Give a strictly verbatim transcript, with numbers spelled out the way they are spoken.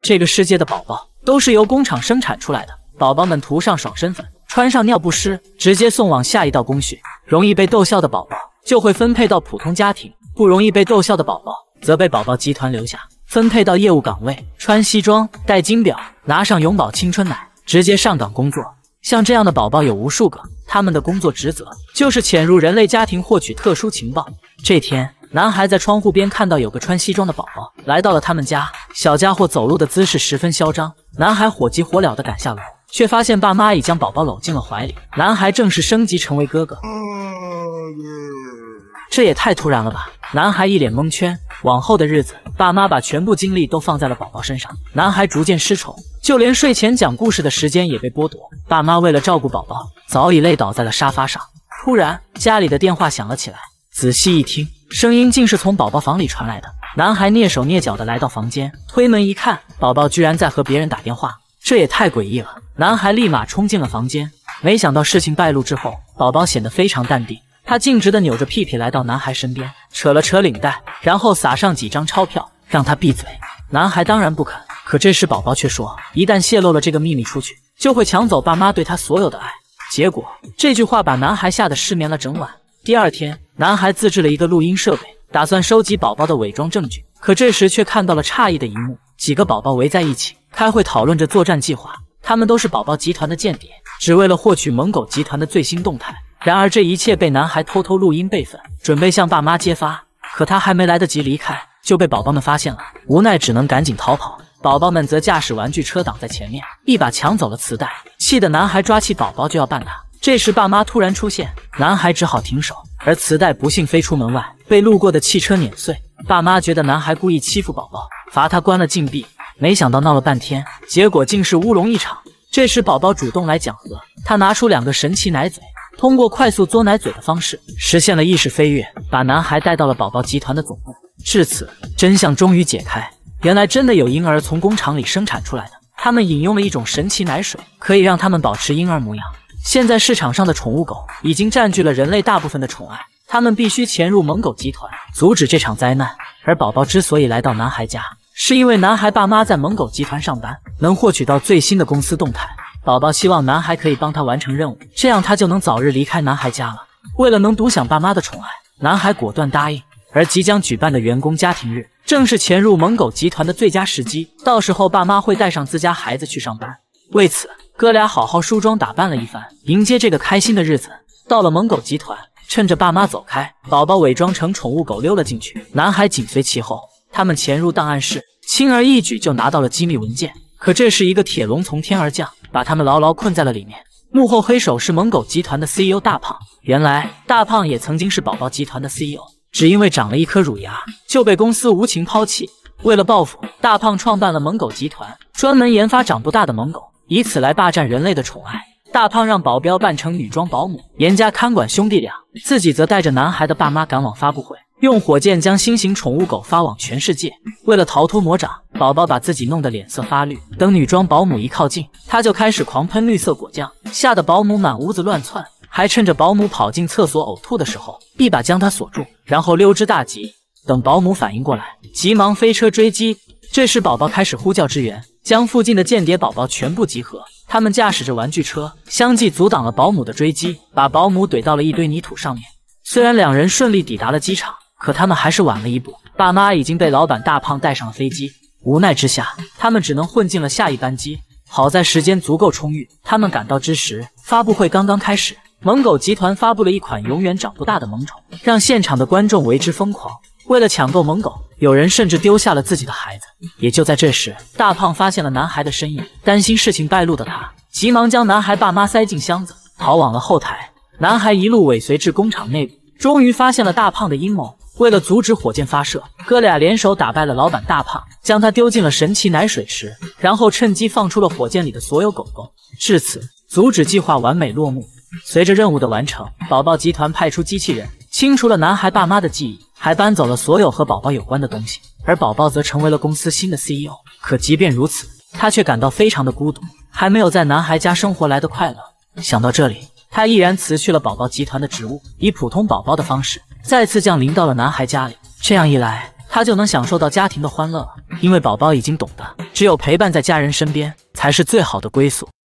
这个世界的宝宝都是由工厂生产出来的，宝宝们涂上爽身粉，穿上尿不湿，直接送往下一道工序。容易被逗笑的宝宝就会分配到普通家庭，不容易被逗笑的宝宝则被宝宝集团留下，分配到业务岗位，穿西装，戴金表，拿上永宝青春奶，直接上岗工作。像这样的宝宝有无数个，他们的工作职责就是潜入人类家庭获取特殊情报。这天，男孩在窗户边看到有个穿西装的宝宝来到了他们家，小家伙走路的姿势十分嚣张，男孩火急火燎地赶下楼，却发现爸妈已将宝宝搂进了怀里，男孩正式升级成为哥哥。这也太突然了吧！男孩一脸蒙圈。往后的日子，爸妈把全部精力都放在了宝宝身上，男孩逐渐失宠，就连睡前讲故事的时间也被剥夺。爸妈为了照顾宝宝，早已累倒在了沙发上。突然，家里的电话响了起来，仔细一听，声音竟是从宝宝房里传来的。男孩蹑手蹑脚地来到房间，推门一看，宝宝居然在和别人打电话，这也太诡异了。男孩立马冲进了房间，没想到事情败露之后，宝宝显得非常淡定。他径直地扭着屁屁来到男孩身边，扯了扯领带，然后撒上几张钞票，让他闭嘴。男孩当然不肯，可这时宝宝却说，一旦泄露了这个秘密出去，就会抢走爸妈对他所有的爱。结果这句话把男孩吓得失眠了整晚。第二天，男孩自制了一个录音设备，打算收集宝宝的伪装证据，可这时却看到了诧异的一幕，几个宝宝围在一起开会讨论着作战计划，他们都是宝宝集团的间谍，只为了获取萌狗集团的最新动态。然而这一切被男孩偷偷录音备份，准备向爸妈揭发。可他还没来得及离开，就被宝宝们发现了，无奈只能赶紧逃跑。宝宝们则驾驶玩具车挡在前面，一把抢走了磁带，气得男孩抓起宝宝就要办他。这时爸妈突然出现，男孩只好停手，而磁带不幸飞出门外，被路过的汽车碾碎。爸妈觉得男孩故意欺负宝宝，罚他关了禁闭。没想到闹了半天，结果竟是乌龙一场。这时宝宝主动来讲和，他拿出两个神奇奶嘴，通过快速嘬奶嘴的方式实现了意识飞跃，把男孩带到了宝宝集团的总部。至此，真相终于解开，原来真的有婴儿从工厂里生产出来的，他们饮用了一种神奇奶水，可以让他们保持婴儿模样。现在市场上的宠物狗已经占据了人类大部分的宠爱，他们必须潜入萌狗集团，阻止这场灾难。而宝宝之所以来到男孩家，是因为男孩爸妈在萌狗集团上班，能获取到最新的公司动态。宝宝希望男孩可以帮他完成任务，这样他就能早日离开男孩家了。为了能独享爸妈的宠爱，男孩果断答应。而即将举办的员工家庭日，正是潜入萌狗集团的最佳时机，到时候爸妈会带上自家孩子去上班。为此，哥俩好好梳妆打扮了一番，迎接这个开心的日子。到了萌狗集团，趁着爸妈走开，宝宝伪装成宠物狗溜了进去，男孩紧随其后。他们潜入档案室，轻而易举就拿到了机密文件。可这时一个铁笼从天而降，把他们牢牢困在了里面。幕后黑手是萌狗集团的 C E O 大胖。原来大胖也曾经是宝宝集团的 C E O， 只因为长了一颗乳牙，就被公司无情抛弃。为了报复，大胖创办了萌狗集团，专门研发长不大的萌狗，以此来霸占人类的宠爱。大胖让保镖扮成女装保姆，严加看管兄弟俩，自己则带着男孩的爸妈赶往发布会，用火箭将新型宠物狗发往全世界。为了逃脱魔掌，宝宝把自己弄得脸色发绿，等女装保姆一靠近，他就开始狂喷绿色果酱，吓得保姆满屋子乱窜，还趁着保姆跑进厕所呕吐的时候，一把将她锁住，然后溜之大吉。等保姆反应过来，急忙飞车追击。这时宝宝开始呼叫支援，将附近的间谍宝宝全部集合。他们驾驶着玩具车，相继阻挡了保姆的追击，把保姆怼到了一堆泥土上面。虽然两人顺利抵达了机场，可他们还是晚了一步，爸妈已经被老板大胖带上了飞机。无奈之下，他们只能混进了下一班机。好在时间足够充裕，他们赶到之时，发布会刚刚开始。萌狗集团发布了一款永远长不大的萌宠，让现场的观众为之疯狂。为了抢购萌狗，有人甚至丢下了自己的孩子。也就在这时，大胖发现了男孩的身影，担心事情败露的他，急忙将男孩爸妈塞进箱子，逃往了后台。男孩一路尾随至工厂内部，终于发现了大胖的阴谋。为了阻止火箭发射，哥俩联手打败了老板大胖，将他丢进了神奇奶水池，然后趁机放出了火箭里的所有狗狗。至此，阻止计划完美落幕。随着任务的完成，宝宝集团派出机器人清除了男孩爸妈的记忆，还搬走了所有和宝宝有关的东西，而宝宝则成为了公司新的 C E O。 可即便如此，他却感到非常的孤独，还没有在男孩家生活来的快乐。想到这里，他毅然辞去了宝宝集团的职务，以普通宝宝的方式再次降临到了男孩家里。这样一来， 他就能享受到家庭的欢乐了。因为宝宝已经懂得，只有陪伴在家人身边，才是最好的归宿。